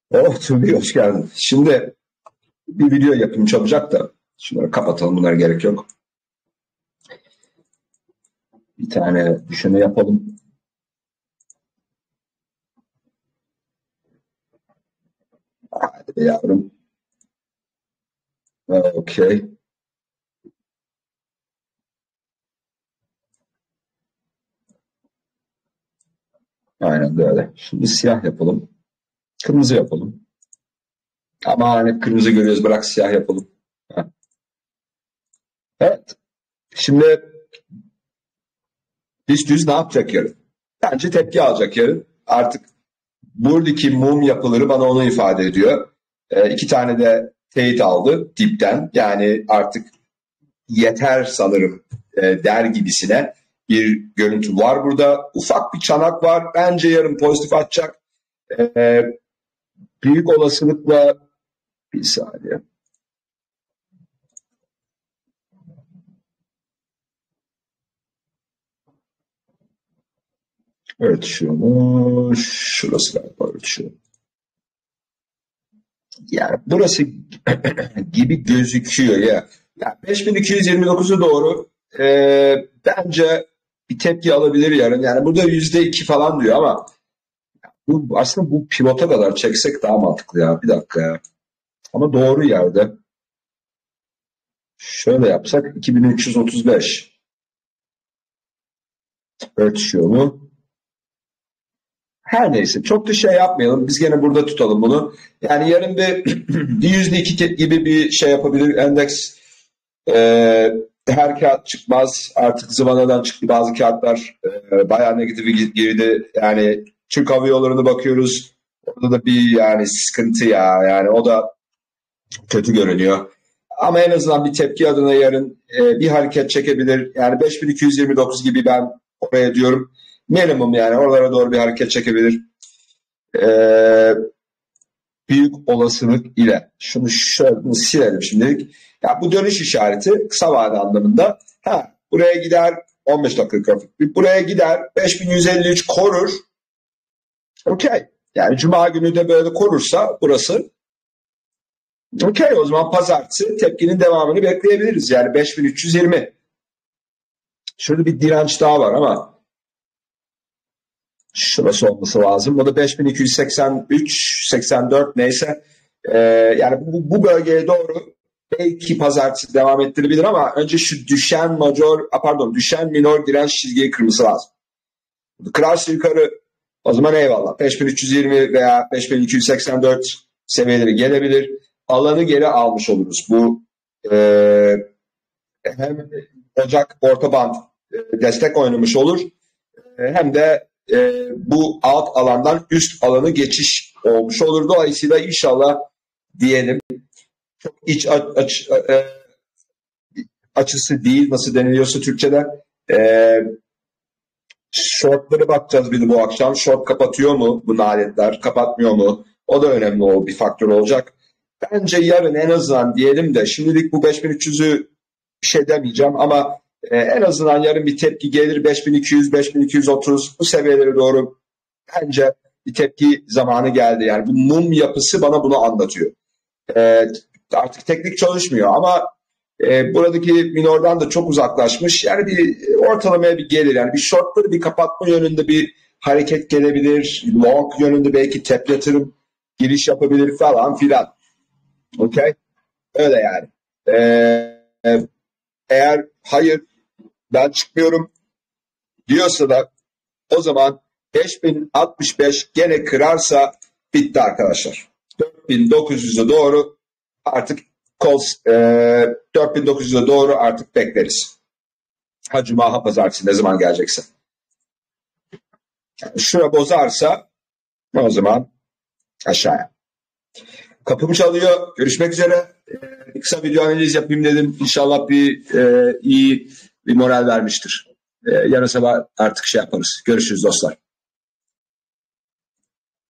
Oh Tuğbi hoş geldin. Şimdi bir video yapayım çabucak da. Şunları kapatalım, bunlara gerek yok. Bir tane düşünme yapalım. Hadi be yavrum. Okey. Aynen böyle. Şimdi siyah yapalım. Kırmızı yapalım. Ama hani kırmızı görüyoruz, bırak siyah yapalım. Heh. Evet. Şimdi düz ne yapacak yarın? Bence tepki alacak yarın. Artık buradaki mum yapıları bana onu ifade ediyor. İki tane de teyit aldı dipten. Yani artık yeter sanırım der gibisine bir görüntü var burada. Ufak bir çanak var. Bence yarın pozitif atacak. E, büyük olasılıkla bir saniye. Ölçüyor mu? Şurası galiba ölçüyor. Yani burası gibi gözüküyor ya. Yani 5229'u doğru. Bence bir tepki alabilir yarın. Yani burada %2 falan diyor ama aslında bu pivota kadar çeksek daha mantıklı ya. Bir dakika ya. Ama doğru yerde. Şöyle yapsak 2335 ölçüyor mu? Her neyse çok da şey yapmayalım. Biz gene burada tutalım bunu. Yani yarın bir %2 gibi bir şey yapabilir. Endeks her kağıt çıkmaz. Artık zıvanadan çıktı bazı kağıtlar. Bayağı negatif girdi. Yani Türk Hava Yolları'na bakıyoruz. Orada da bir yani sıkıntı ya. Yani o da kötü görünüyor. Ama en azından bir tepki adına yarın bir hareket çekebilir. Yani 5229 gibi ben oraya diyorum. Minimum yani oralara doğru bir hareket çekebilir. E, büyük olasılık ile. Şunu şöyle silelim şimdilik. Ya bu dönüş işareti kısa vade anlamında. Buraya gider 15 dakika grafik. Buraya gider 5153 korur. Okey. Yani cuma günü de böyle korursa burası okey, o zaman pazartesi tepkinin devamını bekleyebiliriz. Yani 5320. Şurada bir direnç daha var ama şurası olması lazım. O da 5283, 84 neyse. Yani bu bölgeye doğru belki pazartesi devam ettirebilir ama önce şu düşen minor direnç çizgiyi kırması lazım. Kırarsa yukarı o zaman eyvallah. 5320 veya 5284 seviyeleri gelebilir. Alanı geri almış oluruz. Bu hem Ocak orta band destek oynamış olur hem de bu alt alandan üst alanı geçiş olmuş olur. Dolayısıyla inşallah diyelim çok açısı değil, nasıl deniliyorsa Türkçe'de. Shortları bakacağız bir de bu akşam. Short kapatıyor mu bu naletler, kapatmıyor mu? O da önemli bir faktör olacak. Bence yarın en azından diyelim de şimdilik bu 5300'ü bir şey demeyeceğim ama en azından yarın bir tepki gelir 5200, 5230 bu seviyelere doğru bence bir tepki zamanı geldi. Yani bu mum yapısı bana bunu anlatıyor. Artık teknik çalışmıyor ama buradaki minordan da çok uzaklaşmış. Yani bir ortalamaya bir gelir. Yani bir shortları bir kapatma yönünde bir hareket gelebilir. Long yönünde belki tep yatırım giriş yapabilir falan filan. Okey? Öyle yani. Eğer hayır ben çıkmıyorum diyorsa da o zaman 5065 gene kırarsa bitti arkadaşlar. 4900'e doğru artık 4900'e doğru artık bekleriz. Ha cuma ha pazartesi ne zaman gelecekse. Yani şura bozarsa o zaman aşağıya. Kapım çalıyor. Görüşmek üzere. Bir kısa video analiz yapayım dedim. İnşallah iyi bir moral vermiştir. Yarın sabah artık şey yaparız. Görüşürüz dostlar.